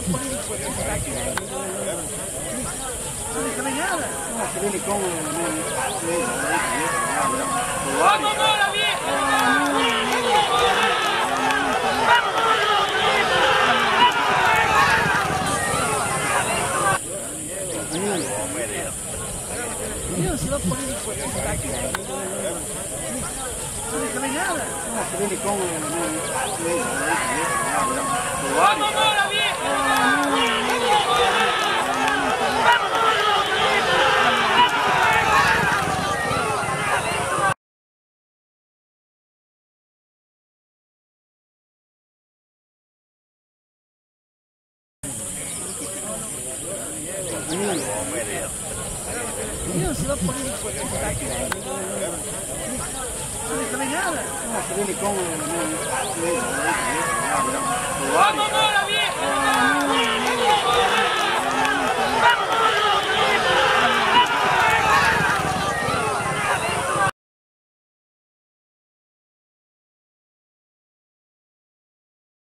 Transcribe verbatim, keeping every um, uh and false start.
político. No le cabe nada. No, se viene con... ¡Vamos, la vieja! Dios, se va a poner el cuerpo. No le cabe nada. No, se viene con... ¡Vamos, la vieja! Dios, se va a poner el cuerpo. No le cabe nada. No, se viene con... ¡Vamos!